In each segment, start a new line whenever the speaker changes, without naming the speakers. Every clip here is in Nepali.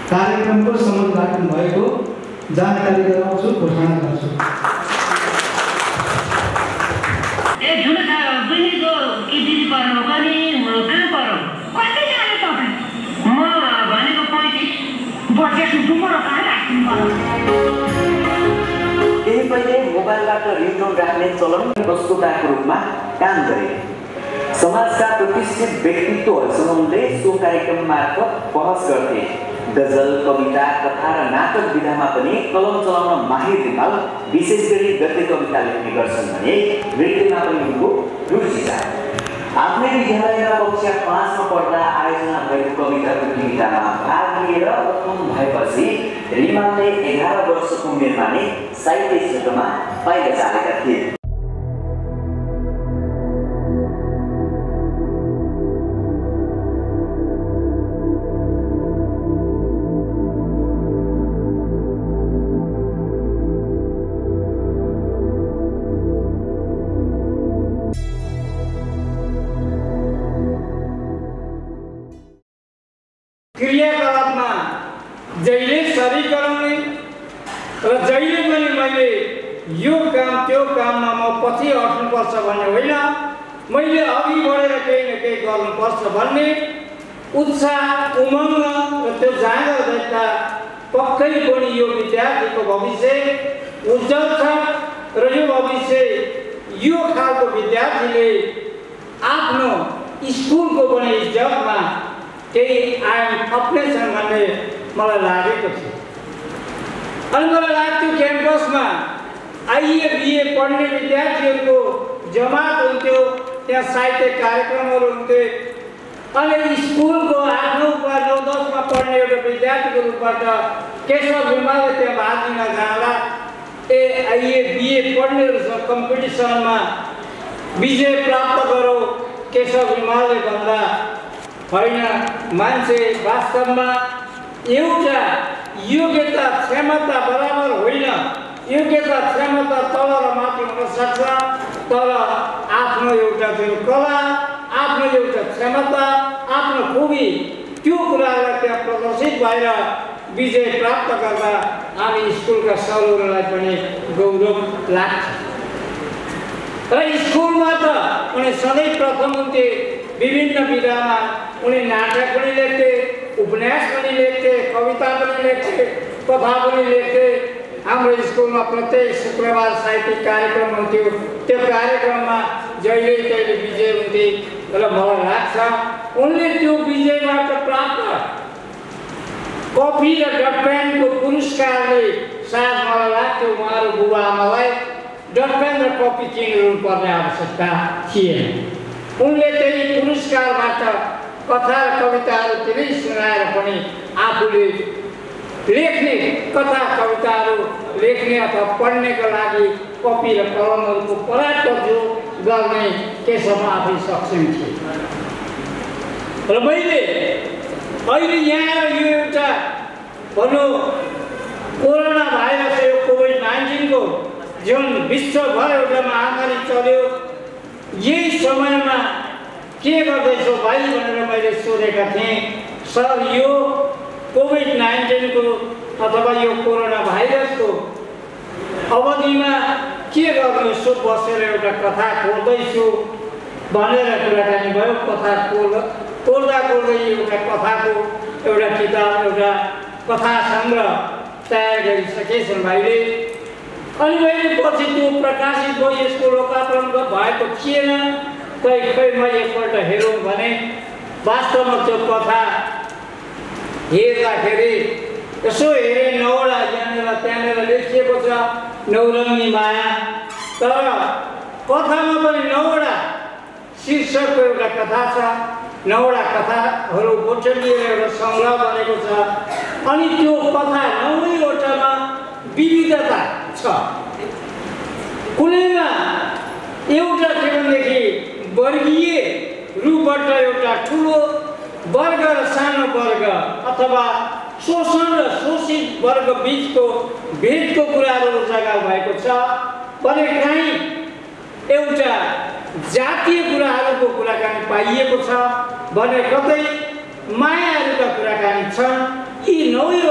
कार्यक्रमको सम्बन्ध राख्नु भएको जानकारी गराउँछु, घोषणा गर्छु।
केही पहिले मोबाइलबाट रिङटोन राख्ने चलन वस्तुताको रूपमा काम गरे। समाजका प्रतिष्ठित व्यक्तित्वहरूसँग उनले सो कार्यक्रम मार्फत बहस गर्थे। गजल, कविता, कथा र नाटक विधामा पनि कलम चलाउन माहिर रिमाल विशेष गरी गद्य कविता लेख्ने गर्छन् भने नृत्यमा पनि उनको रुचि छ। आफ्नै विद्यालयमा कक्षा 5 मा पढ्दा आयोजना भएको कविता प्रतियोगितामा भाग लिएर प्रथम भएपछि रिमालले 11 वर्षको उमेरमा नै साहित्य क्षेत्रमा पाइला चालेका थिए।
क्रियाकलापमा जहिले शरीर गराउने र जहिले पनि मैले यो काम त्यो काममा म पछि हट्नुपर्छ भन्ने होइन, मैले अघि बढेर केही न केही गर्नुपर्छ भन्ने उत्साह, उमङ्ग र त्यो जाँगर देख्दा पक्कै पनि यो विद्यार्थीको भविष्य उज्जवल छ र यो भविष्य यो खालको विद्यार्थीले आफ्नो स्कुलको पनि इज्जतमा केही आयाम थप्नेछन् भन्ने मलाई लागेको थियो। अनि मलाई लाग्थ्यो क्याम्पसमा आइए बिए पढ्ने विद्यार्थीहरूको जमात हुन्थ्यो, त्यहाँ साहित्य कार्यक्रमहरू हुन्थे। अनि स्कुलको 8-9 वा 9-10 मा पढ्ने एउटा विद्यार्थीको रूपबाट केशव रिमालले त्यहाँ भाग लिन जाँदा आइए बिए पढ्नेहरूसँग कम्पिटिसनमा विजय प्राप्त गरौँ केशव रिमालले भन्दा होइन, मान्छे वास्तवमा एउटा योग्यता क्षमता बराबर होइन, योग्यता क्षमता तल र माथि हुन सक्छ, तर आफ्नो एउटा जुन कला, आफ्नो एउटा क्षमता, आफ्नो खुबी त्यो कुरालाई त्यहाँ प्रदर्शित भएर विजय प्राप्त गर्दा हामी स्कुलका सरहरूलाई पनि गौरव लाग्छ। र स्कुलमा त उनी सधैँ प्रथम हुन्थे। विभिन्न विधामा उनी नाटक पनि लेख्थे, उपन्यास पनि लेख्थे, कविता पनि लेख्थे, कथा पनि लेख्थे। हाम्रो स्कुलमा प्रत्येक शुक्रबार साहित्यिक कार्यक्रम हुन्थ्यो, त्यो कार्यक्रममा जहिले तहिले विजय हुन्थे। र मलाई लाग्छ उनले त्यो विजयबाट प्राप्त कपी र डटपेनको पुरस्कारले सायद मलाई लाग्थ्यो उहाँहरू बुबा आमालाई डटपेन र कपी किनिरहनु पर्ने आवश्यकता थिएन। उनले त्यही पुरस्कारबाट कथा र कविताहरू तिनै सुनाएर पनि आफूले लेख्ने कथा कविताहरू लेख्ने अथवा पढ्नेको लागि कपी र कलमहरूको पराटर्जु गर्ने केसम्म आफै सक्षम थिए। र मैले अहिले यहाँ यो एउटा भनौँ कोरोना भाइरस, यो कोभिड-19 को जुन विश्वभर एउटा महामारी चल्यो, यही समयमा के गर्दैछौ भाइ भनेर मैले सोधेका थिएँ। सर, यो कोभिड-19 को अथवा यो कोरोना भाइरसको अवधिमा के गर्नु, सो बसेर एउटा कथा कोर्दैछु भनेर कुराकानी भयो। कथा कोर्दा एउटा कथाको एउटा किताब, एउटा कथा सङ्ग्रह तयार गरिसकेछन् भाइले। अनि मैले पछि त्यो प्रकाशित भयो, यसको लोकार्पण भएको थिएन। खै मैले एकपल्ट हेरौँ भने वास्तवमा त्यो कथा हेर्दाखेरि यसो हेरेँ, 9वटा यहाँनिर त्यहाँनिर लेखिएको छ, नौरङ्गी माया। तर कथामा पनि 9वटा शीर्षकको एउटा कथा छ, 9वटा कथाहरू गोठलिएर एउटा सङ्ग्रह बनेको छ। अनि त्यो कथा 9वटामा विविधता छ। कुनैमा एउटा के भनेदेखि वर्गीय रूपबाट एउटा ठुलो वर्ग र सानो वर्ग अथवा शोषण र शोषित वर्ग बीचको भेदको कुराहरू उजागर भएको छ भने कहीँ एउटा जातीय कुराहरूको कुराकानी पाइएको छ भने कतै मायाहरूका कुराकानी छन्। यी 9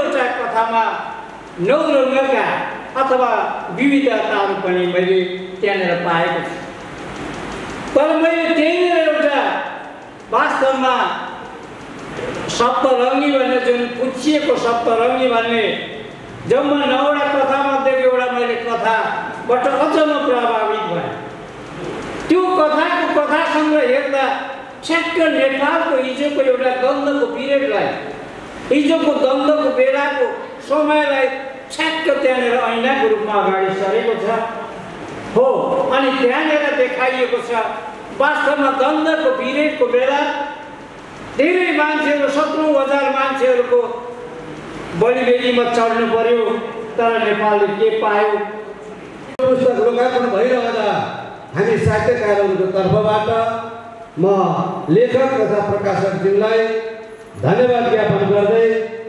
कथामा 9 रङका अथवा विविधताहरू पनि मैले त्यहाँनिर पाएको छु। तर मैले त्यहीँनिर एउटा वास्तवमा सप्तरङ्गी भन्ने जुन पुछिएको सप्तरङ्गी भन्ने जम्मा 9वटा कथामध्येको एउटा मैले कथाबाट अझ म प्रभावित भएँ। त्यो कथासँग हेर्दा ठ्याक्क नेपालको हिजोको एउटा द्वन्द्वको पिरियडलाई, हिजोको द्वन्द्वको बेलाको समयलाई ठ्याक्क त्यहाँनिर ऐनाको रूपमा अगाडि सरेको छ हो। अनि त्यहाँनिर देखाइएको छ वास्तवमा द्वन्द्वको पिरियडको बेला धेरै मान्छेहरू 17,000 मान्छेहरूको बलिबेदीमा चढ्नु पर्यो, तर नेपालले के पायो?
पुस्तक लोकार्पण भइरहँदा हामी साहित्यकारहरूको तर्फबाट म लेखक तथा प्रकाशकज्यूलाई धन्यवाद ज्ञापन गर्दै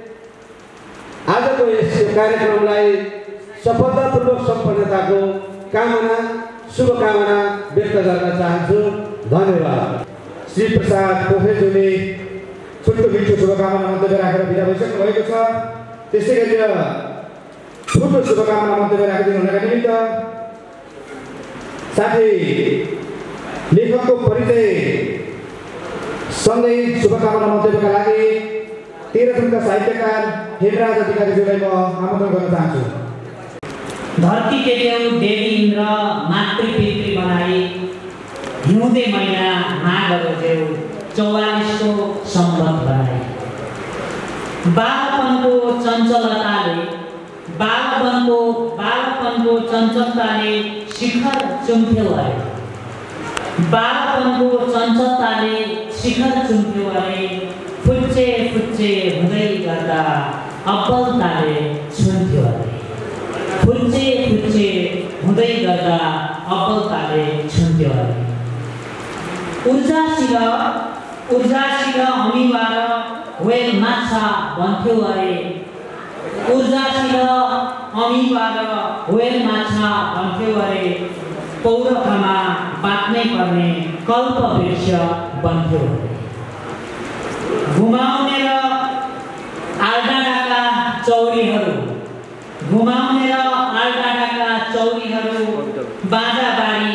आजको यस कार्यक्रमलाई सफलतापूर्वक सम्पन्नताको कामना शुभकामना व्यक्त गर्न चाहन्छु। धन्यवाद।
श्री प्रसाद पोखरेलज्यूले छुट्टो मिठो शुभकामना मन्तव्य राखेर बिदा भइसक्नु भएको छ। त्यसै गरी ठुलो शुभकामना मन्तव्य राखिदिनु हुनका निमित्त साथै लेखकको परिचय सँगै शुभकामना मन्तव्यका लागि तेह्रथुमका साहित्यकार हेमराज अधिकारीज्यूलाई म आमन्त्रण गर्न चाहन्छु।
धरती के देव देवी इंद्र मातृपितृ बनाई हिउँदे महिना माघ बज्यो 44 को सम्बन्ध बनाई। बालपनको चञ्चलताले शिखर चुम्थ्यो अरे। बालपनको चञ्चलताले शिखर चुम्थ्यो अरे। फुच्चे फुच्चे हुँदै गर्दा अब्बलताले छुन्थ्यो अरे। फुच्चे फुच्चे हुँदै गर्दा अब्बलताले छुन्थ्यो अरे। ऊर्जासित अमिवार वेल माछा भन्थ्यो अरे। ऊर्जासित अमिवार वेल माछा भन्थ्यो अरे। पौरखमा बाँच्नै पर्ने कल्प वृक्ष बन्थ्यो अरे। घुमाउने र आलडाडाका चौरीहरू बाजाबारी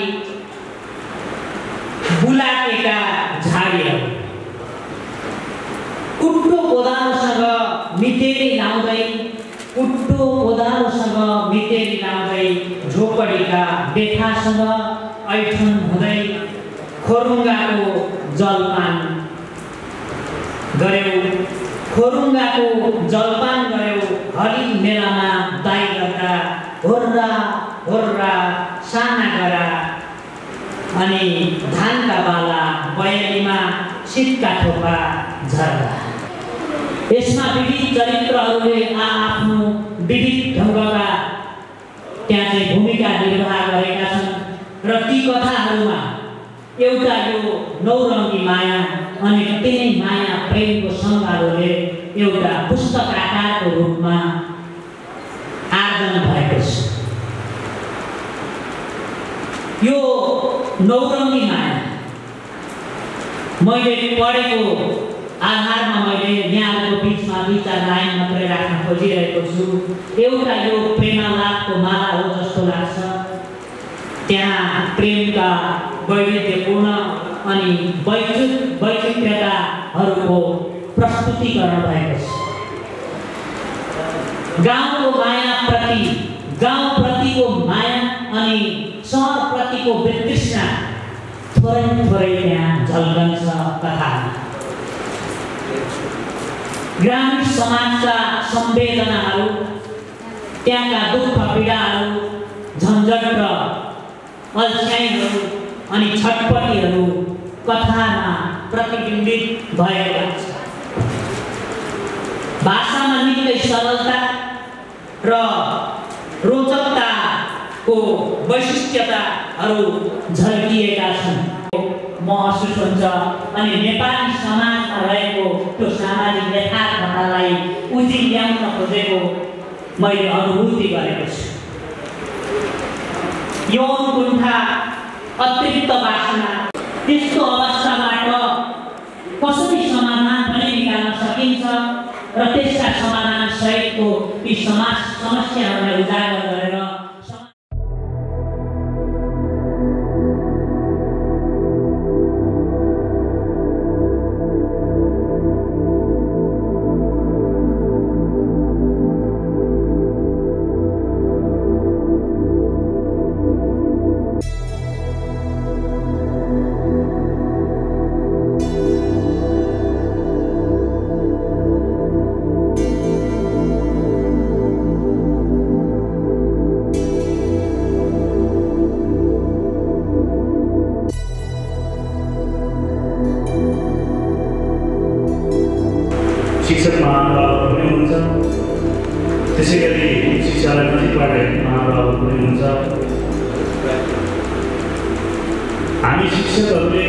बुलाकेका झाडीहरू कुट्टो कोदालोसँग मितेरी लाउँदै झोपडीका बेथासँग ऐठन हुँदै खोरुङ्गाको जलपान गर्यो। हरि मेलामा दाइ गर्दा होर्रा साना गरा अनि धानका बाला बयालीमा शीतका थोपा झर्दा। यसमा विविध चरित्रहरूले आफ्नो विविध ढङ्गका त्यहाँ चाहिँ भूमिका निर्वाह गरेका छन् र ती कथाहरूमा एउटा यो 9 रङ्गी माया अनि त्यही माया प्रेमको सङ्गालोले एउटा पुस्तक आकारको रूपमा आर्जन भएको छ। यो 9 रङ्गी माया मैले पढेको आधारमा मैले यहाँहरूको बिचमा 2-4 लाइन मात्रै राख्न खोजिरहेको छु। एउटा यो प्रेमालापको माला हो जस्तो लाग्छ। त्यहाँ प्रेमका वैविध्यपूर्ण अनि वैचित्र्यताहरूको प्रस्तुतीकरण भएको छ। गाउँप्रतिको माया अनि सहरप्रतिको वितृष्णा थोरै त्यहाँ झल्कन्छ कथामा। ग्रामीण समाजका संवेदनाहरू, त्यहाँका दुःख पीडाहरू, झन्झट र अल्छाइहरू अनि छटपटीहरू कथामा प्रतिबिम्बित भएको छ। भाषामा निकै सरलता र रोचकताको वैशिष्ट्यताहरू झल्किएका छन् महसुस हुन्छ। अनि नेपाली समाजमा रहेको त्यो सामाजिक यथार्थतालाई उझी ल्याउन खोजेको मैले अनुभूति गरेको छु। यौन कुण्ठा, अतिरिक्त वासना, त्यस्तो अवस्थाबाट कसरी समाधान पनि निकाल्न सकिन्छ र त्यसका समाधान सहितको ती समाज समस्याहरूलाई उजागर गरेर
शिक्षक महानुभावहरू पनि हुनुहुन्छ, त्यसै गरी शिक्षालाई नजिकबाट हेर्ने महानुभावहरू पनि हुन्छ। हामी शिक्षकहरूले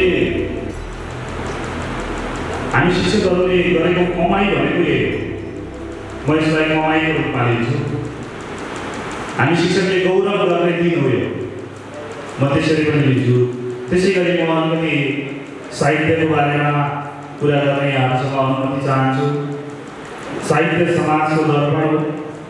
गरेको कमाइ भनेको यही हो। म यसलाई कमाइको रूपमा लिन्छु। हामी शिक्षकले गौरव गर्ने दिन हो यो, म त्यसरी पनि लिन्छु। त्यसै गरी म अलिकति साहित्यको बारेमा कुरा गर्न यहाँहरूसँग अनुमति चाहन्छु। साहित्य समाजको दर्पण हो,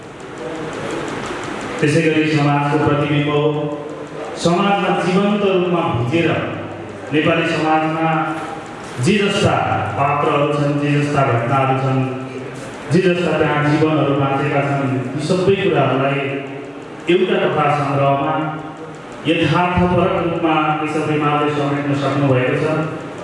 त्यसै गरी समाजको प्रतिबिम्ब हो। समाजमा जीवन्त रूपमा भिजेर नेपाली समाजमा जे जस्ता पात्रहरू छन्, जे जस्ता घटनाहरू छन्, जे जस्ता त्यहाँ जीवनहरू बाँचेका छन्, यी सबै कुराहरूलाई एउटा कथा सङ्ग्रहमा यथार्थपरक रूपमा केशव रिमालले समेट्न सक्नुभएको छ।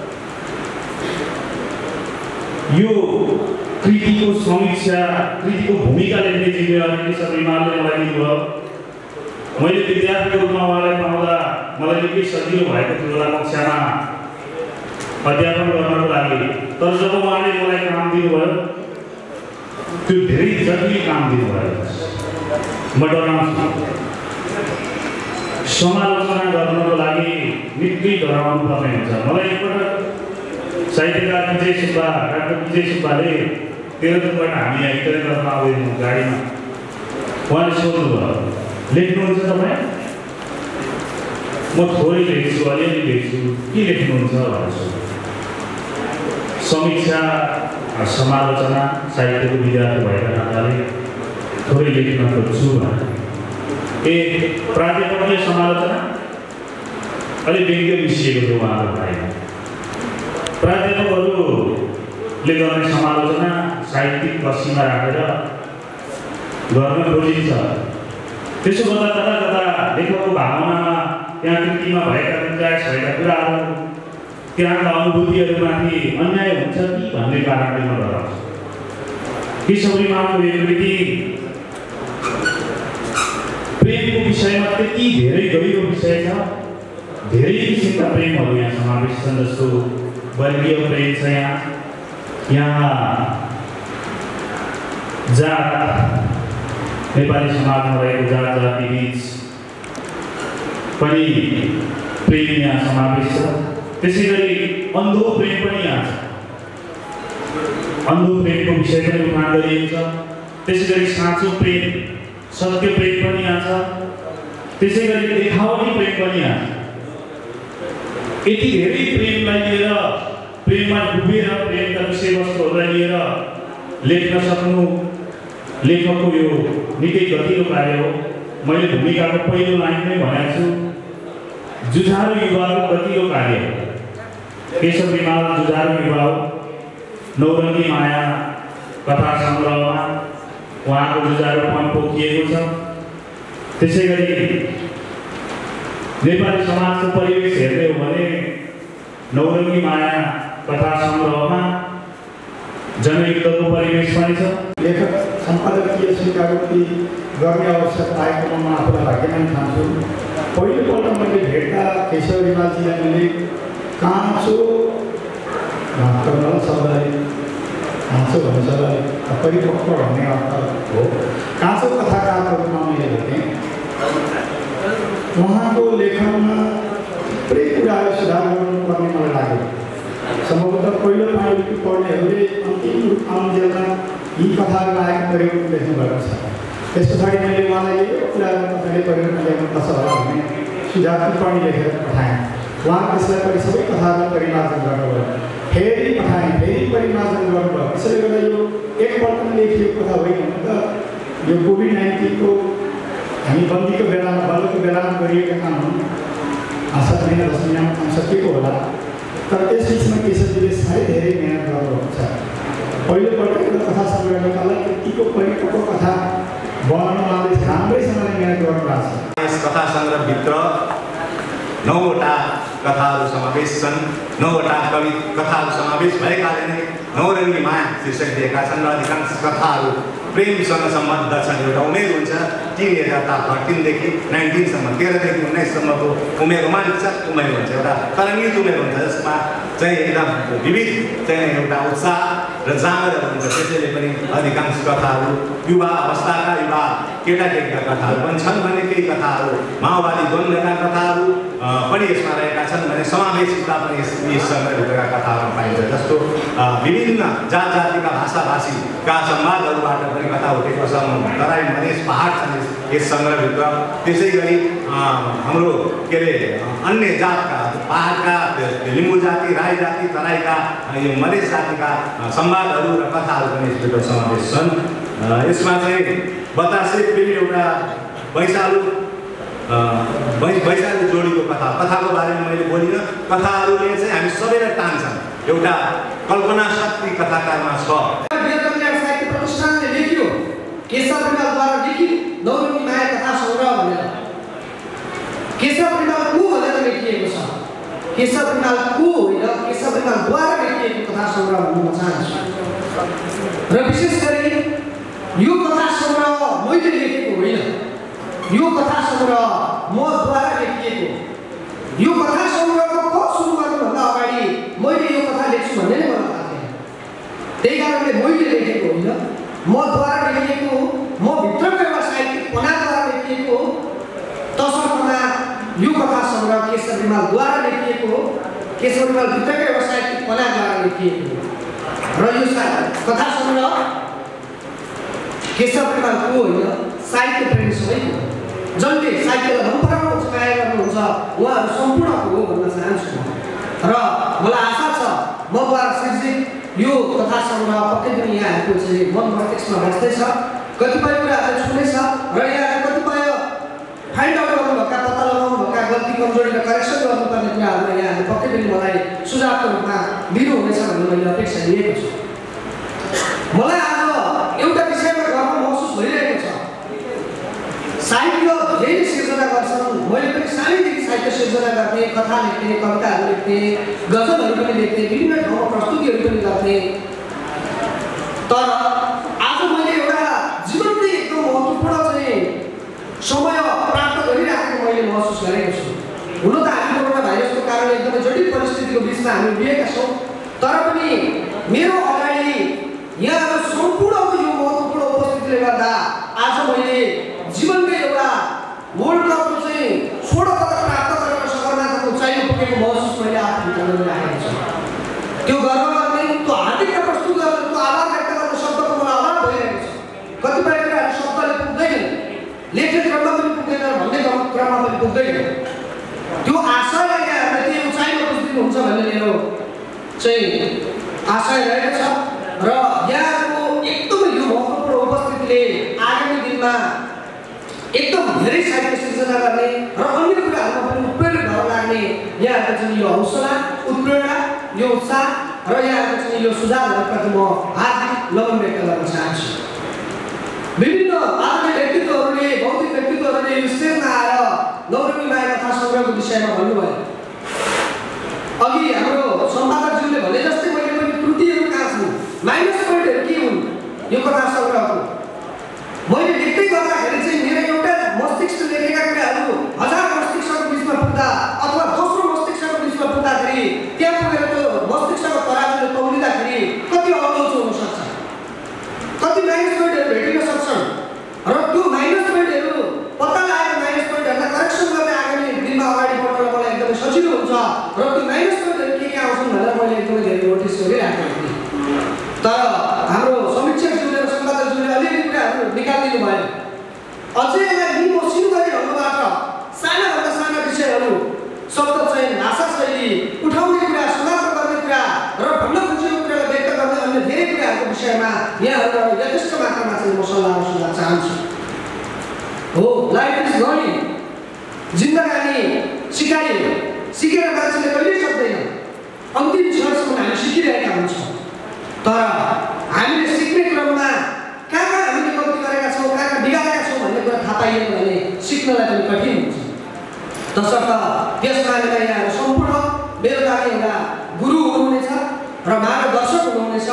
यो कृतिको समीक्षा, कृतिको भूमिका लेख्ने जिम्मेवारी केशव रिमालले मलाई दिनुभयो। मैले विद्यार्थीको रूपमा उहाँलाई पाउँदा मलाई निकै सजिलो भएको थियो होला कक्षामा अध्यापन गर्नको लागि। तर जब उहाँले मलाई काम दिनुभयो, त्यो धेरै जटिल काम दिनुभयो। म डराउँछु, समालोचना गर्नको लागि निकै डराउनु पर्ने हुन्छ। मलाई एकपल्ट साहित्यकार डाक्टर विजय सुब्बाले तेह्रथुमबाट हामी आइतबार गर्न आउँदैनौँ गाडीमा, उहाँले सोध्नुभयो, लेख्नुहुन्छ तपाईँ? म थोरै लेख्छु, अलिअलि लेख्छु, के लेख्नुहुन्छ भनेर सोध्नु। समीक्षा समालोचना साहित्यको विद्यार्थी भएका नाताले थोरै लेख्न खोज्छु भने प्राध्यापकीय समालोचना अलिक व्यङ्ग्य मिसिएको थियो उहाँको भाइमा। प्राध्यापकहरूले गर्ने समालोचना साहित्यिक कसीमा राखेर गर्न खोजिन्छ। त्यसो गर्दा कता लेखकको भावनामा, त्यहाँ कृतिमा भएका गुन्जाइस भएका कुराहरू, त्यहाँका अनुभूतिहरूमाथि अन्याय हुन्छ कि भन्ने कारणले म डराउँछु। केशव रिमालको यो कृति प्रेमको विषयमा त्यति धेरै गहिरो विषय छ, धेरै किसिमका प्रेमहरू यहाँ समावेश छन्। जस्तो वर्गीय प्रेम छ, यहाँ जात, नेपाली समाजमा रहेको जात जाति बीच पनि प्रेम यहाँ समावेश छ। त्यसै गरी अन्धो प्रेम पनि यहाँ छ, अन्धो प्रेमको विषय पनि उठान गरिएको छ। त्यसै गरी साँचो प्रेम, सत्य प्रेम पनि यहाँ छ। त्यसै गरी देखावटी प्रेम पनि यहाँ छ। यति धेरै प्रेमलाई लिएर, प्रेममा डुबेर प्रेमका विषयवस्तुहरूलाई लिएर लेख्न सक्नु लेखकको यो निकै गतिलो कार्य हो। मैले भूमिकाको पहिलो लाइनमै भनेको छु, जुझारु युवाको गतिलो कार्य हो। केशव रिमाल जुझारु युवा हो। नौरङ्गी माया कथा सङ्ग्रहमा उहाँको जुझारुपन पोखिएको छ। त्यसै गरी नेपाली समाजको परिवेश हेर्ने हो भने नौरङ्गी माया कथा सङ्ग्रहमा जनयुद्धको परिवेश पनि छ।
लेखक सम्पादकीय स्वीकृति गर्ने अवसर आएकोमा म आफूलाई भाग्यमान ठान्छु। पहिलोपल्ट मैले भेट्दा केशव रिमालजीलाई मैले काँचो शब्दलाई काँचो भन्ने शब्दलाई परिपक्व भन्ने अर्थ हो, काँचो कथाकारको रूपमा मैले भेटेँ। उहाँको लेखनमा थुप्रै कुराहरू सुधार गर्नुपर्ने मलाई लाग्यो। सम्भवतः पहिलो पाण्डुलिपि पढ्नेहरूले अन्तिम अन्त्यमा यी कथाहरू आएको परिवर्तन लेख्नुभएको छ। त्यस पछाडि मैले उहाँलाई यो कुराहरू तपाईँले परिवर्तन ल्याउनुपर्छ होला भन्ने सुझाव टिप्पणी लेखेर पठाएँ। उहाँ त्यसलाई पनि सबै कथाहरूलाई परिमार्जन गर्नुभयो, फेरि पठाएँ, फेरि परिमार्जन गर्नुभयो। त्यसैले गर्दा यो एक पहिलोपल्ट लेखिएको कथा होइन त। यो कोभिड-19 हामी बन्दीको बेलामा गरिएका कामहरू 7 महिना 10 महिनामा काम सकिएको होला, तर त्यस बिचमा केशवजीले साह्रै धेरै मेहनत गर्नुहुन्छ। पहिलोपल्ट एउटा कथा सङ्ग्रह निकाल्दा त्यतिको परिपक्व कथा बनाउनलाई राम्रैसँगले मेहनत गर्नुभएको छ।
यस कथा सङ्ग्रहभित्र 9वटा कथाहरू समावेश छन्। 9वटा कथाहरू समावेश भएकाले नै नौरङ्गी माया शीर्षक दिएका छन् र अधिकांश कथाहरू प्रेमसँग सम्बद्ध छन्। एउटा उमेर हुन्छ टिनेजरता 13 देखि 19 सम्म, 13 देखि 19 सम्मको उमेर रोमाञ्चक उमेर हुन्छ, एउटा तरङ्गित उमेर हुन्छ जसमा चाहिँ एकदम विविध चाहिँ एउटा उत्साह र जाँगर हुन्छ। त्यसैले पनि अधिकांश कथाहरू युवा अवस्थाका युवा केटाकेटीका कथाहरू पनि छन् भने केही कथाहरू माओवादी द्वन्द्वका कथाहरू पनि यसमा रहेका छन् भने समावेशिता पनि यस सङ्ग्रहभित्रका कथाहरूमा पाइन्छ। जस्तो विभिन्न जात जातिका भाषाभाषीका संवादहरूबाट पनि कथा उठेको छ। तराई मधेस पहाड छन् यस सङ्ग्रहभित्र। त्यसै गरी हाम्रो के अरे अन्य जातका पहाडका लिम्बू जाति, राई जाति, तराईका यो मधेस जातिका संवादहरू र कथाहरू पनि यसभित्र समावेश छन्। यसमा चाहिँ बतासे फेरि एउटा वैशालु जोडीको कथाको बारेमा मैले बोलिनँ। कथाहरूले चाहिँ हामी सबैलाई टान्छन्, एउटा कल्पना शक्ति कथाकारमा छ।
साहित्य प्रतिष्ठानले लेख्यो केशव रिमालद्वारा लिखित नौरङ्गी माया कथा सङ्ग्रह भनेर। केशव रिमाल को भनेर लेखिएको छ, केशव रिमाल को होइन, केशव रिमालद्वारा लेखिएको कथा सङ्ग्रह भन्न चाहन्छु। र विशेष गरी यो कथा सङ्ग्रह मैले लेखेको होइन, यो कथा सङ्ग्रह मद्वारा लेखिएको। यो कथा सङ्ग्रहको सुरु गर्नुभन्दा अगाडि मैले यो कथा लेख्छु भन्ने नै मलाई थाहा थिएन। त्यही कारणले मैले लेखेको होइन, मद्वारा लेखिएको, म भित्रको एउटा साहित्यिक पनाद्वारा लेखिएको। तसर्थमा यो कथा सङ्ग्रह केशव रिमालद्वारा लेखिएको, केशव रिमाल भित्रको एउटा साहित्यिक पनाद्वारा लेखिएको। र यो कथा सङ्ग्रह केशव रिमालको होइन, साहित्य प्रेमी सबैको, जसले साहित्यलाई मन पराउनुहुन्छ, माया गर्नुहुन्छ, उहाँहरू सम्पूर्णको हो भन्न चाहन्छु। र मलाई आशा छ मद्वारा सृजित यो कथा सङ्ग्रह पक्कै पनि यहाँहरूको चाहिँ मन मस्तिष्कमा बस्दैछ, कतिपय कुराहरू छुनेछ र यहाँले कतिपय फाइन्ड आउट गर्नुभएका, पत्ता लगाउनुभएका गल्ती कमजोरी र करेक्सन गर्नुपर्ने कुराहरूलाई यहाँले पक्कै पनि मलाई सुझावको रूपमा दिनुहुनेछ भन्ने मैले अपेक्षा लिएको छु। मलाई आज एउटा विषयमा गर्व महसुस भइरहेको छ। साहित्य धेरै सिर्जना गर्छन्, मैले पनि सानैदेखि साहित्य सिर्जना गर्थेँ, कथा लेख्थेँ, कविताहरू लेख्थेँ, गजलहरू पनि लेख्थेँ, विभिन्न ठाउँमा प्रस्तुतिहरू पनि गर्थेँ। तर आज मैले एउटा जीवनको एकदम महत्त्वपूर्ण चाहिँ समय प्राप्त गरिराखेको मैले महसुस गरेको छु। हुन त हामी कोरोना भाइरसको कारण एकदमै जटिल परिस्थितिको बिचमा हामी उभिएका छौँ, तर पनि मेरो अगाडि यहाँहरू सम्पूर्णको यो महत्त्वपूर्ण उपस्थितिले गर्दा आज मैले जीवनकै एउटा वर्ल्ड कपको चाहिँ स्वर्ण पदक प्राप्त गरेर सगरमाथाको उचाइमा पुगेको महसुस मैले आफूभित्र गरिराखेको छु। त्यो गर्व गर्ने, त्यो हार्दिकता प्रस्तुत गर्ने, त्यो आभार व्यक्त गर्ने शब्दको मलाई अभाव भइरहेको छ। कतिपय कुराहरू शब्दले पुग्दैन, लेख्ने क्रममा पनि पुग्दैन, भन्ने क्रममा पनि पुग्दैन। त्यो आशयलाई यहाँहरूले त्यो उचाइमा पुगिदिनुहुन्छ भन्ने मेरो चाहिँ आशय रहेको छ। र यहाँको एकदमै यो महत्त्वपूर्ण उपस्थितिले आगामी दिनमा एकदम धेरै साहित्य सिर्जना गर्ने र अन्य कुराहरूमा पनि उत्प्रेरित भएर लाग्ने यहाँहरूको चाहिँ यो हौसला, उत्प्रेरणा, यो उत्साह र यहाँहरूको चाहिँ यो सुझावहरूप्रति म हार्दिक नमन व्यक्त गर्न चाहन्छु। विभिन्न आधुनिक व्यक्तित्वहरूले, बौद्धिक व्यक्तित्वहरूले यो स्टेजमा आएर नौरङ्गी माया कथा सङ्ग्रहको विषयमा भन्नुभयो। अघि हाम्रो सम्पादकज्यूले भने जस्तै मैले पनि त्रुटिहरू कहाँ छन्, माइनस पोइन्टहरू के हुन् यो कथा सङ्ग्रहको, मैले लेख्दै गर्दाखेरि चाहिँ मेरो एउटा मस्तिष्क लेखेका कुराहरू 1000 मस्तिष्कको बिचमा पुग्दा अथवा दोस्रो मस्तिष्कको बिचमा पुग्दाखेरि त्यहाँ पुगेर त्यो मस्तिष्कको तराजुले तौलिँदाखेरि कति अवलोचो हुनसक्छ, कति माइनस पोइन्टहरू भेटिन सक्छन्। र त्यो माइनस पोइन्टहरू पत्ता लगाएर माइनस पोइन्टहरूलाई करेक्सन गर्ने आगामी दिनमा अगाडि बढ्न मलाई एकदमै सजिलो हुन्छ। र त्यो माइनस पोइन्टहरू के आउँछन् भनेर मैले एकदमै धेरै नोटिस गरिराखेको थिएँ। तर हाम्रो समीक्षकज्यूले र सम्पादकज्यूले अलिअलि कुराहरू निकालिदिनु भयो। अझै यसलाई निमोसिनु गरी ढङ्गबाट सानाभन्दा साना विषयहरू, शब्द चयन, भाषा शैली, उठाउने कुरा, समाप्त गर्ने कुरा र भन्न खोजेको कुरालाई व्यक्त गर्ने अन्य धेरै कुराहरूको विषयमा यहाँहरू यथेष्ट मात्रामा चाहिँ म सल्लाह सुझाव चाहन्छु। हो, लाइफ इज लर्निङ, जिन्दगानी सिकाइयो, सिकेर मान्छेले कहिल्यै सक्दैन। अन्तिम क्षणसम्म हामी सिकिरहेका हुन्छौँ, तर हामीले सिक्ने क्रममा कहाँ हामीले गल्ती गरेका छौँ, कहाँ बिगारेका छौँ भन्ने कुरा थाहा पाइएन भने सिक्नलाई पनि कठिन हुन्छ। तसर्थ त्यस कारणले यहाँहरू सम्पूर्ण मेरो लागि एउटा गुरु हुनुहुनेछ र मार्गदर्शक हुनुहुनेछ।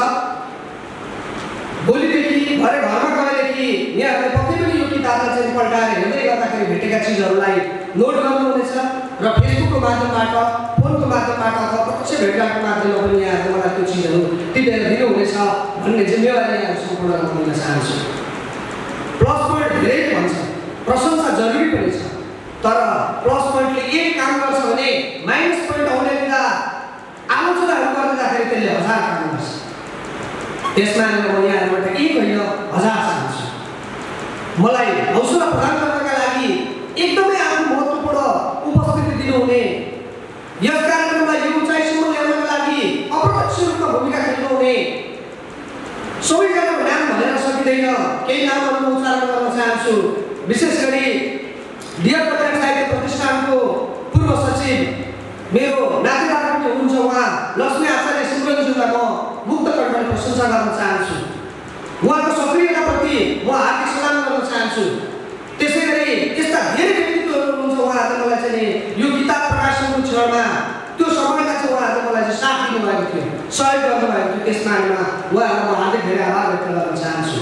भोलिदेखि भरे घरमा गएदेखि यहाँहरूले पक्कै पनि यो किताबलाई चाहिँ पल्टाएर हेर्दै गर्दाखेरि भेटेका चिजहरूलाई नोट गर्नुहुनेछ र फेसबुकको माध्यमबाट, फोनको माध्यमबाट अथवा प्रत्यक्ष भेटघाटको माध्यममा पनि यहाँहरूले मलाई त्यो चिजहरू टिपेर दिनुहुनेछ भन्ने जिम्मेवारी यहाँहरू सम्पूर्ण गर्न चाहन्छु। प्लस पोइन्ट धेरै भन्छ, प्रशंसा जरुरी पनि छ, तर प्लस पोइन्टले एक काम गर्छ भने माइनस पोइन्ट आउने बेला आलोचनाहरू गर्दाखेरि त्यसले 1000 काम गर्छ। त्यसमा म यहाँहरूबाट एक होइन 1000 चाहन्छु। मलाई हौसला प्रदान गर्नका लागि एकदमै आफ्नो महत्त्वपूर्ण उपस्थिति दिनुहुने, यस कार्यक्रमलाई यो उचाइसम्म ल्याउनका लागि अप्रत्यक्ष रूपमा भूमिका खेल्नुहुने सबैजनाको नाम भनेर सकिँदैन, केही नामहरू उच्चारण गर्न चाहन्छु। विशेष गरी डियर पटेल साहित्य प्रतिष्ठानको पूर्व सचिव मेरो नातेदार पनि हुनुहुन्छ, उहाँ लक्ष्मी आचार्य सिमरनज्यूलाई म मुक्त कण्ठले प्रशंसा गर्न चाहन्छु। उहाँको सक्रियताप्रति म हार्दिक सलाम गर्न चाहन्छु। त्यसै गरी यस्ता धेरै व्यक्तित्वहरू हुनुहुन्छ, उहाँहरूले मलाई चाहिँ यो किताब प्रकाशनको क्षणमा त्यो समयमा चाहिँ उहाँहरूले मलाई चाहिँ साथ दिनुभएको थियो, सहयोग गर्नुभएको थियो। त्यस मानेमा उहाँहरूलाई म हार्दिक धेरै आभार व्यक्त गर्न चाहन्छु।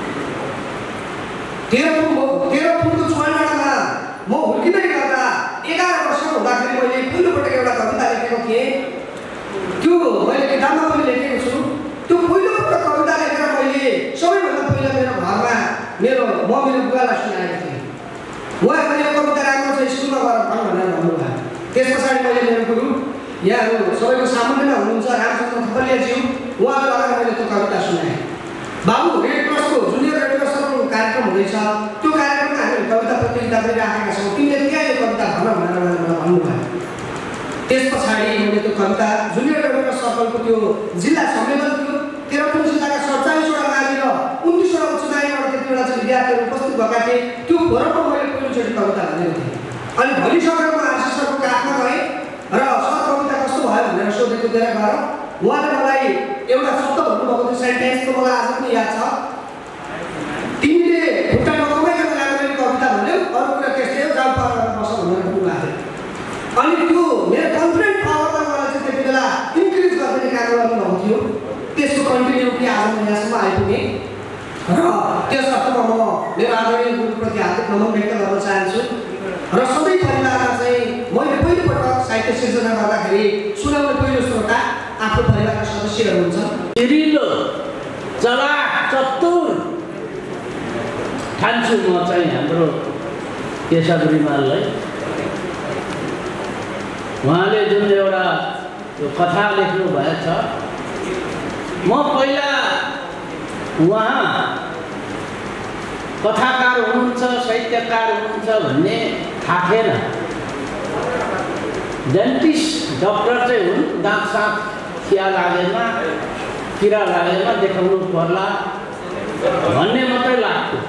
तेह्रथुमको चुवाडाँडामा म हुर्किँदै गर्दा 11 वर्षको हुँदाखेरि मैले पहिलोपटक एउटा कविता लेखेको थिएँ। त्यो मैले किताबमा पनि लेखेको छु। त्यो पहिलोपटक कविता लेखेर मैले सबैभन्दा पहिला मेरो घरमा मेरो बुवालाई सुनाएको थिएँ। उहाँले यो कविता राम्रो छ, स्कुलमा गएर भन् भनेर भन्नुभयो। त्यस पछाडि मैले मेरो गुरु यहाँहरू सबैको सामुन्नेमा हुनुहुन्छ रामचन्द्र थपलियाज्यू, उहाँलाई लगाएर मैले त्यो कविता सुनाएँ। बाबु रेड क्रसको जुनियर रेड क्रसको कार्यक्रम हुँदैछ, त्यो कार्यक्रममा हामीले कविता प्रतियोगिता पनि राखेका छौँ, तिमीले त्यहाँ यो कविता भन भनेर मलाई भन्नुभयो। त्यस पछाडि मैले त्यो कविता जुनियर रेड क्रस सर्कलको त्यो जिल्ला सम्मेलन थियो, तेह्रथुम जिल्लाका 47वटा मावि र 29वटा उच्चमाविबाट त्यतिबेला चाहिँ विद्यार्थीहरू उपस्थित भएका थिए। त्यो फोरममा मैले पहिलोचोटि कविता भनेको थिएँ। अनि भोलिसकेर म आरसी सरको काखमा गएँ र सर कविता कस्तो भयो भनेर सोधेको दिएर गएर उहाँले मलाई एउटा शब्द भन्नुभएको थियो, सेन्टेन्सको मलाई आज पनि याद छ। तिमीले खुट्टा नकमाइकन राम्ररी कविता भन्यौ, अरू कुरा त्यस्तै हो, जाऊ पार गरेर बस भनेर भन्नुभएको थियो। अनि त्यो मेरो कन्फिडेन्ट पावरलाई मलाई चाहिँ त्यति बेला इन्क्रिज गरिदिने काम गर्नुभएको थियो। त्यसको कन्टिन्युटी आज म यहाँसम्म आइपुगेँ र त्यस अर्थमा म मेरो आदरणीय गुरुप्रति हार्दिक नमन व्यक्त गर्न चाहन्छु। र सबै परिवारमा चाहिँ मैले पहिलोपटक साहित्य सिर्जना गर्दाखेरि सुनाउने पहिलो श्रोता आफ्नो परिवारका सदस्यहरू हुन्छ।
चिरिलो चलाक चतुर ठान्छु म चाहिँ हाम्रो केशव रिमाललाई। उहाँले जुन एउटा यो कथा लेख्नु भएछ, म पहिला उहाँ कथाकार हुनुहुन्छ, साहित्यकार हुनुहुन्छ भन्ने थाहा थिएन। डेन्टिस्ट डक्टर चाहिँ हुन्, दाँत साँत खिया लागेन, किरा लागेन, देखाउनु पर्ला भन्ने मात्रै लाग्थ्यो।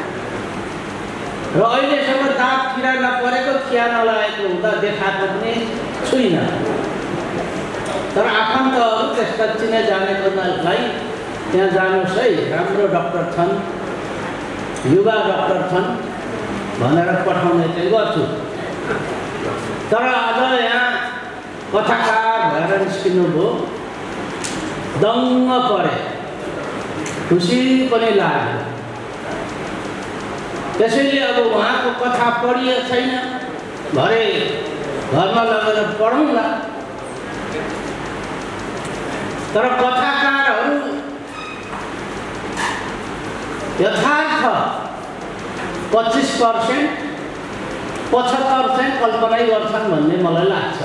र अहिलेसम्म दाँत किरा नपरेको, खिया नलागेको हुँदा देखाएको पनि छुइनँ। तर आफन्तहरू त्यसका चिने जानेकोलाई त्यहाँ जानुहोस् है, राम्रो डक्टर छन्, युवा डक्टर छन् भनेर पठाउने चाहिँ गर्छु। तर आज यहाँ कथाकार भएर निस्किनु भयो, दङ्ग परे, खुसी पनि लाग्यो। त्यसैले अब उहाँको कथा पढिएको छैन, भरे घरमा लगेर पढौँला। तर कथाकारहरू यथार्थ 25% 75% कल्पनै गर्छन् भन्ने मलाई लाग्छ।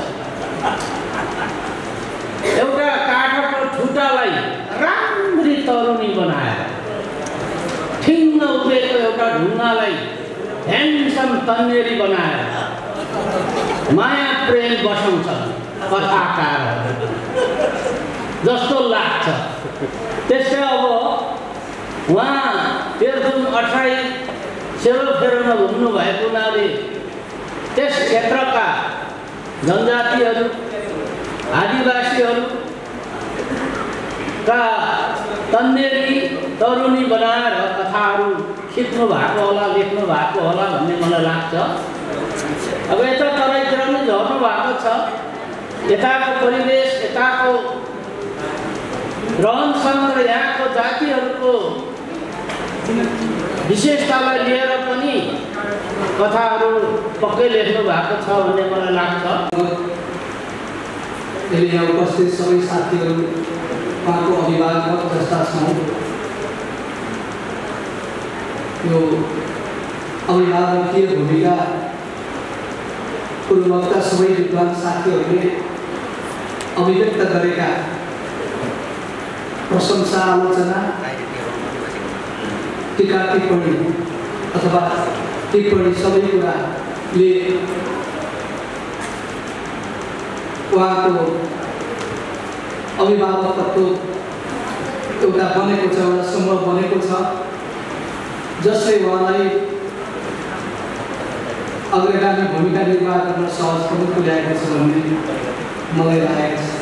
एउटा काठको ठुटालाई राम्ररी तरुनी बनाएर, ठिङ्ग उभिएको एउटा ढुङ्गालाई ह्यान्डसम तन्नेरी बनाएर माया प्रेम बसाउँछ कथाकारहरू जस्तो लाग्छ। त्यसै अब उहाँ तेह्रथुम 28 सेरोफेरोमा घुम्नु भएको हुनाले त्यस क्षेत्रका जनजातिहरू आदिवासीहरूका तन्नेरी तरुणी बनाएर कथाहरू सिक्नु भएको होला लेख्नु भएको होला भन्ने मलाई लाग्छ। अब यता तराईतिर पनि झर्नु भएको छ, यताको परिवेश यताको रहनसहन र यहाँको जातिहरूको विशेषतालाई लिएर पनि कथाहरू पक्कै लेख्नु भएको छ भन्ने मलाई लाग्छ।
यहाँ उपस्थित सबै साथीहरू उहाँको अभिभावक जस्ता छौँ। यो अभिभावकीय भूमिका पूर्ववक्ता सबै विद्वान साथीहरूले अभिव्यक्त गरेका प्रशंसा आलोचना टीका टिप्पणी अथवा टिप्पणी सबै कुराले उहाँको अभिभावकत्व एउटा बनेको छ, एउटा समूह बनेको छ जसले उहाँलाई अग्रगामी भूमिका निर्वाह गर्न सहज पनि पुर्याएको छ भन्ने मलाई लागेको छ।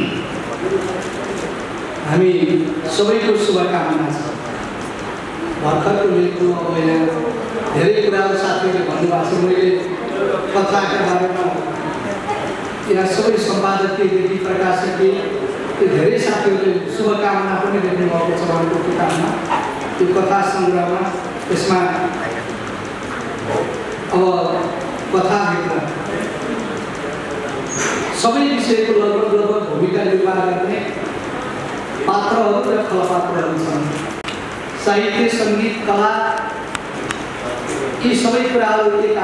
हामी सबैको शुभकामना छ। भर्खरको मिलको अब यहाँ धेरै कुराहरू साथीहरूले भन्नुभएको छ। मैले कथाका बारेमा यहाँ सबै सम्पादकीयदेखि प्रकाशकीय त्यो धेरै साथीहरूले शुभकामना पनि लेख्नु भएको छ उहाँको किताबमा, त्यो कथा सङ्ग्रहमा। त्यसमा अब कथाभित्र सबै विषयको लगभग भूमिका निर्वाह गर्ने पात्रहरू र खलपात्रहरू छन्। साहित्य, सङ्गीत, कला यी सबै कुराहरू एक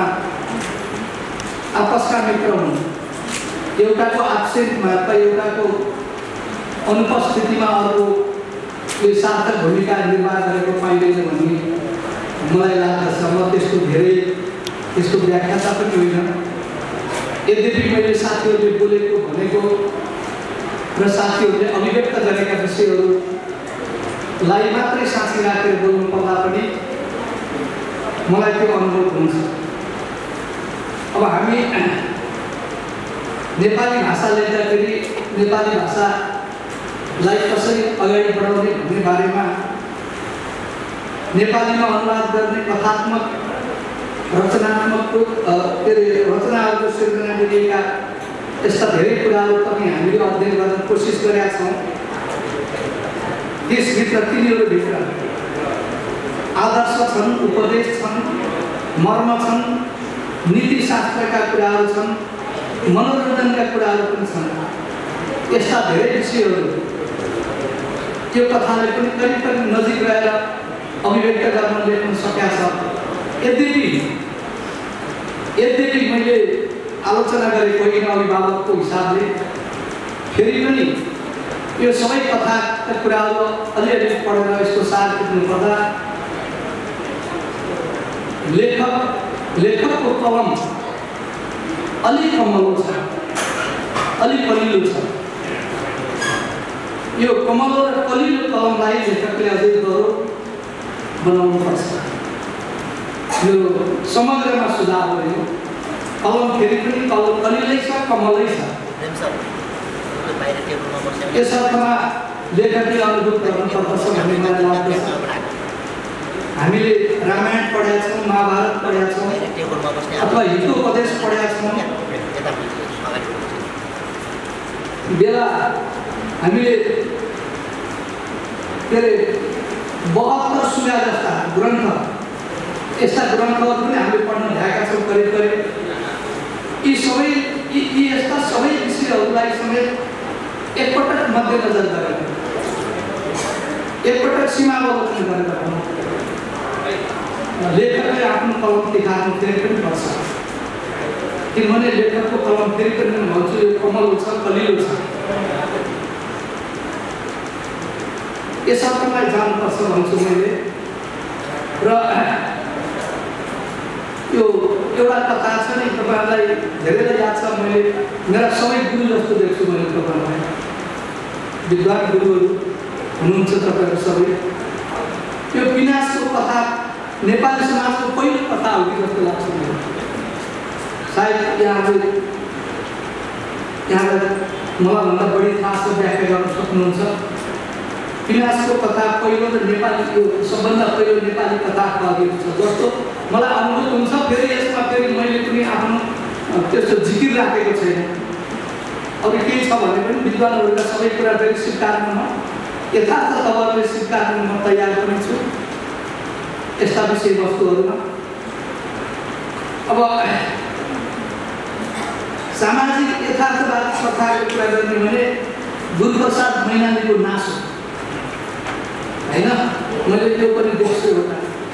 आपसका मित्र हुन्। एउटाको एब्सेन्टमा अथवा एउटाको अनुपस्थितिमा अर्कोले सार्थक भूमिका निर्वाह गरेको पाइँदैन भन्ने मलाई लाग्दछ। म त्यसको व्याख्याता पनि होइन। यद्यपि मैले साथीहरूले बोलेको भनेको र साथीहरूले अभिव्यक्त गरेका विषयहरूलाई मात्रै साँची राखेर बोल्नु पर्दा पनि मलाई त्यो अनुभव हुन्छ। अब हामी नेपाली भाषा लेख्दाखेरि नेपाली भाषालाई कसरी अगाडि बढाउने भन्ने बारेमा नेपालीमा अनुवाद गर्ने कथात्मक रचनाहरूको सिर्जना गरिएका यस्ता धेरै कुराहरू पनि हामीले अध्ययन गर्न कोसिस गरेका छौँ। त्यसभित्र तिनीहरूभित्र आदर्श छन्, उपदेश छन्, मर्म छन्, नीतिशास्त्रका कुराहरू छन्, मनोरञ्जनका कुराहरू पनि छन्। यस्ता धेरै विषयहरू त्यो कथालाई पनि करिब नजिक रहेर अभिव्यक्त गर्न लेख्न सकेका छ। यद्यपि मैले आलोचना गरेको होइन अभिभावकको हिसाबले, फेरि पनि यो सबै कथाका कुराहरू अलिअलि पढेर यसको सार बुझ्नु पर्दा लेखकको कलम अलिक कमलो छ, अलिक कलिलो छ। यो कमलो र कलिलो कलमलाई लेखकले अझै गह्रो बनाउनुपर्छ। यो समग्रमा सुझाव हो। कलम फेरि पनि कलिलै छ, कमलै छ। यस अर्थमा लेखकले अनुभूत गर्नुपर्दछ भन्ने मलाई लाग्दछ। हामीले रामायण पढेका छौँ, महाभारत पढेका छौँ अथवा हितोपदेश पढेका छौँ। बेला हामीले के अरे 72 सुगा जस्ता ग्रन्थ, यस्ता ग्रन्थहरू पनि हामीले पढ्न भएका छौँ करिब। यी यस्ता सबै विषयहरूलाई समेत एकपटक मध्यनजर गरेर, एकपटक सीमावलोकन गरेर लेखकले आफ्नो कलम देखाउनु फेरि पनि पर्छ। किनभने लेखकको कलम फेरि पनि भन्छु यो कमलो छ, कलिलो छ। यस अर्थमा जानुपर्छ भन्छु मैले। र यो एउटा कथा छ नि, तपाईँहरूलाई धेरैलाई याद छ। मैले मेरा सबै गुरु जस्तो देख्छु मैले तपाईँहरूलाई, विद्वान गुरुहरू हुनुहुन्छ तपाईँहरू सबै। त्यो विनाशको कथा नेपाली समाजको पहिलो कथा हो कि जस्तो लाग्छ मलाई। सायद यहाँलाई मलाइभन्दा बढी थाहा छ, व्याख्या गर्न सक्नुहुन्छ। विनाशको कथा पहिलो र नेपालीको सबभन्दा पहिलो नेपाली कथा कहलिएको छ जस्तो मलाई अनुभूत हुन्छ। फेरि यसमा फेरि मैले पनि आफ्नो त्यस्तो जिकिर राखेको छैन। अरू केही छ भने पनि विद्वानहरूका सबै कुरा फेरि स्वीकार्नुमा यथार्थ तवरले स्वीकार्नु म तयार पनि छु यस्ता विषयवस्तुहरूमा। अब सामाजिक यथार्थवादी कथाको कुरा गर्ने भने गुरुप्रसाद मैनालीको नासो होइन, मैले त्यो पनि देख्छु। एउटा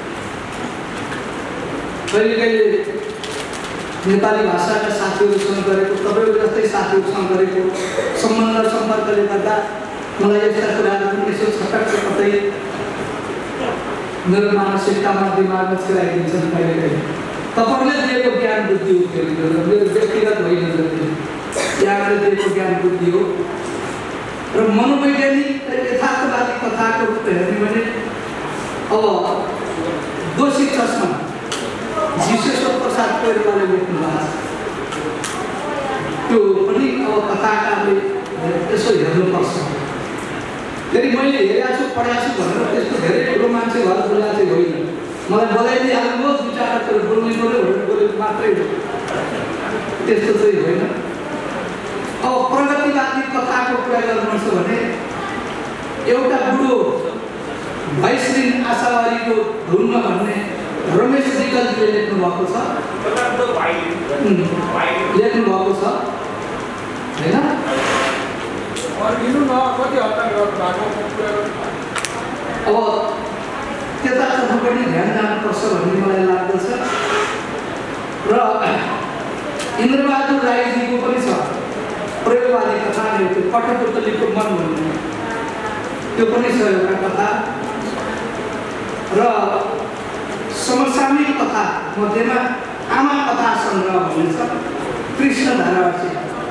कहिले कहिले नेपाली भाषाका साथीहरूसँग गरेको, तपाईँहरू जस्तै साथीहरूसँग गरेको सम्बन्ध सम्पर्कले गर्दा मलाई यस्ता कुराहरू पनि यसो छटक्क कतै मेरो मानसिकतामा दिमागमा छिराइदिन्छन्। कहिले कहिले तपाईँहरूले दिएको ज्ञान बुद्धि हो, मेरो व्यक्तिगत होइन, यहाँले दिएको ज्ञान बुद्धि हो। र मनोवैज्ञानिक यथार्थवादी कथाको रूप हेर्ने भने अब दोषी चस्मा विश्वेश्वर प्रसाद कोइरालाले लेख्नु भएको छ। त्यो पनि अब कथाकारले यसो हेर्नुपर्छ। फेरि मैले हेरेको छु पढाएको छु भनेर त्यस्तो धेरै ठुलो मान्छे भएर बोला चाहिँ होइन। मलाई बोलाइदिइहाल्नु दुई चारवटा बोल्नु पऱ्यो भनेर बोलेको मात्रै हो, त्यस्तो चाहिँ होइन। अब प्रगतिवादी कथाको कुरा गर्नु छ भने एउटा बुढो भैश्री आशावारीको धुनमा भन्ने रमेश निकलजीले लेख्नु भएको छ होइन। अब त्यतातर्फ पनि ध्यान जानुपर्छ भन्ने मलाई लाग्दछ। र इन्द्रबहादुर राईजीको पनि छ प्रयोगवादी कथा, त्यो कठपुतलीको मन भन्ने, त्यो पनि छ एउटा कथा। र समसामयिक कथा मध्येमा आमा कथा सङ्ग्रह भन्ने छ, कृष्ण धारावासी।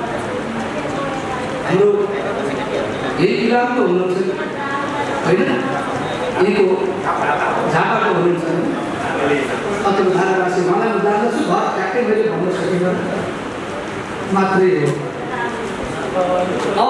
हाम्रो यही इलामको हुनुहुन्छ होइन, यहीँको झापाको हुनुहुन्छ अथवा धारावासी। मलाई म जान्दछु, घर ठ्याक्कै मैले भन्न सकिनँ मात्रै हो। अब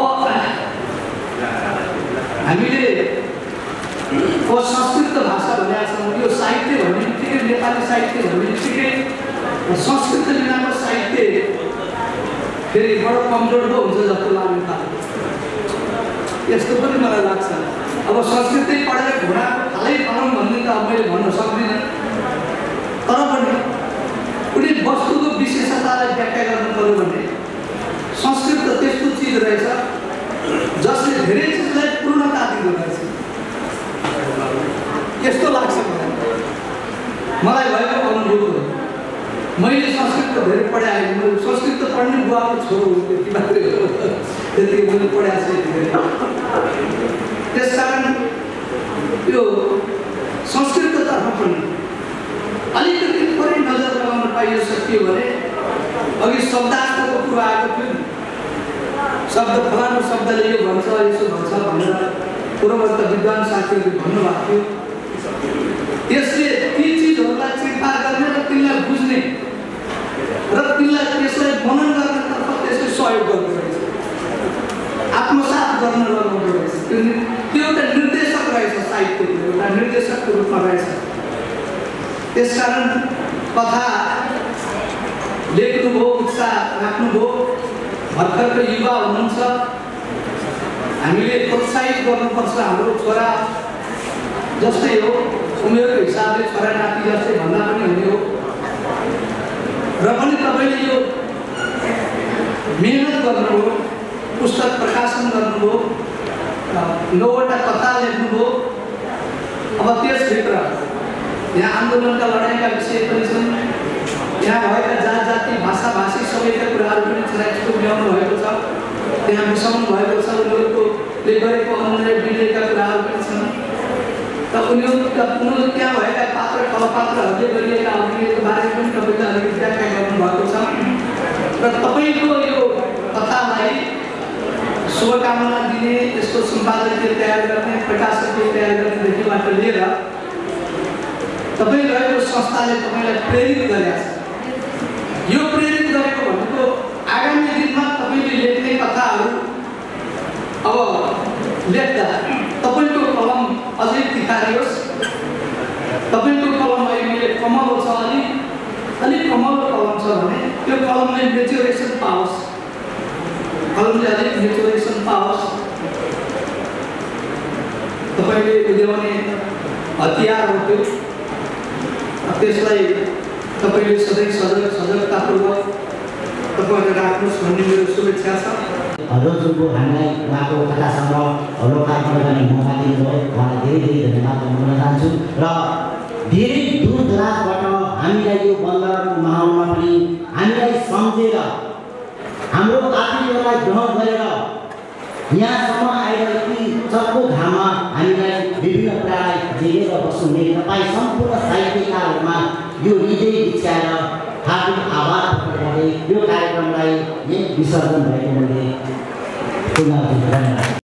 हामीले संस्कृत भाषा भनेका छौँ। यो साहित्य भन्ने बित्तिकै, नेपाली साहित्य भन्ने बित्तिकै संस्कृत बिनाको साहित्य फेरि बडो कमजोर पो हुन्छ जस्तो लाग्नु थाल्यो। यस्तो पनि मलाई लाग्छ। अब संस्कृतै पढेर घोडा हालै भनौँ भन्ने त अब मैले भन्न सक्दिनँ, तर पनि कुनै वस्तुको विशेषतालाई व्याख्या गर्नु पऱ्यो भने संस्कृत त त्यस्तो चिज रहेछ जसले धेरै चिजलाई पूर्णता दिँदो रहेछ। यस्तो लाग्छ मलाई भएको अनुभव हो। मैले संस्कृत धेरै पढाएँ, संस्कृत पढ्ने बुवाको छोरो हो, त्यति मात्रै हो, त्यति मैले पढाएको छु धेरै। त्यसकारण यो संस्कृततर्फ पनि अलिकति थोरै नजर लगाउन पाइयो सकियो भने अघि शब्दार्थको कुरा आएको थियो नि, शब्द फलानु शब्दले यो भन्छ यसो भन्छ भनेर पूर्ववर्त विद्वान साथीहरूले भन्नुभएको थियो। त्यसले ती चिजहरूलाई चिरफार गर्ने र तिनलाई बुझ्ने र तिनलाई त्यसलाई मनन गर्नेतर्फ त्यसले सहयोग गर्दो रहेछ, आत्मसात गर्न लगाउँदो रहेछ। त्यो एउटा निर्देशक रहेछ, साहित्यको एउटा निर्देशकको रूपमा रहेछ। त्यसकारण कथा लेख्नुभयो, उत्साह राख्नुभयो, भर्खरको युवा हुनुहुन्छ, हामीले प्रोत्साहित गर्नुपर्छ। हाम्रो छोरा जस्तै हो, उमेरको हिसाबले छोरा नाति जस्तै भन्दा पनि हुने हो। र पनि तपाईँले यो मेहनत गर्नुभयो, पुस्तक प्रकाशन गर्नुभयो, 9वटा कथा लेख्नुभयो। अब त्यसभित्र यहाँ आन्दोलनका लडाइँका विषय पनि छन्, यहाँ भएका जात जाति भाषा भाषी सबैका कुराहरू पनि छराइस्तो ल्याउनु भएको छ, त्यहाँ मिसाउनु भएको छ। उनीहरूले गरेको अनुनय विनयका कुराहरू पनि छन्। त उनीहरू त्यहाँ भएका पात्र कलापात्रहरूले गरिएका अभिनयको बारेमा पनि तपाईँले अलिकति व्याख्या गर्नुभएको छ। र तपाईँको यो कथालाई शुभकामना दिने, यसको सम्पादकीय तयार गर्ने, प्रकाशकीय तयार गर्नेदेखिबाट लिएर तपाईँ रहेको संस्थाले तपाईँलाई प्रेरित गरेका छ। यो प्रेरित गरेको भनेको आगामी दिनमा तपाईँले लेख्ने कथाहरू अब लेख्दा तपाईँको कलम अझै तिखारियोस्। तपाईँको कलम अहिले कमलो छ, अलिक कमलो कलम छ भने त्यो कलमले मेच्योरेसन पाओस्, कलमले अलिक मेच्योरेसन पाओस्। तपाईँले बुझाउने हतियार हो त्यो, त्यसलाई तपाईँले सधैँ सजगतापूर्वक तपाईँले राख्नुहोस् भन्ने मेरो शुभेच्छा छ।
रोजुको हामीलाई उहाँको कथा सङ्ग्रह लोकार्पण गर्ने मौका दिनुभयो, उहाँलाई धेरै धेरै धन्यवाद भन्न चाहन्छु। र धेरै दूर दराजबाट हामीलाई यो बन्दरको माहौलमा पनि हामीलाई सम्झेर हाम्रो आफैलाई ग्रहण गरेर यहाँसम्म आएर यति चर्को घाममा हामीलाई विभिन्न कुरालाई झेलेर बस्नुहुने तपाईँ सम्पूर्ण साहित्यकारहरूमा यो हृदय बिछ्याएर हार्दिक आभार प्रकट गर्दै यो कार्यक्रमलाई यही विसर्जन भएको मैले पुनः धन्यवाद।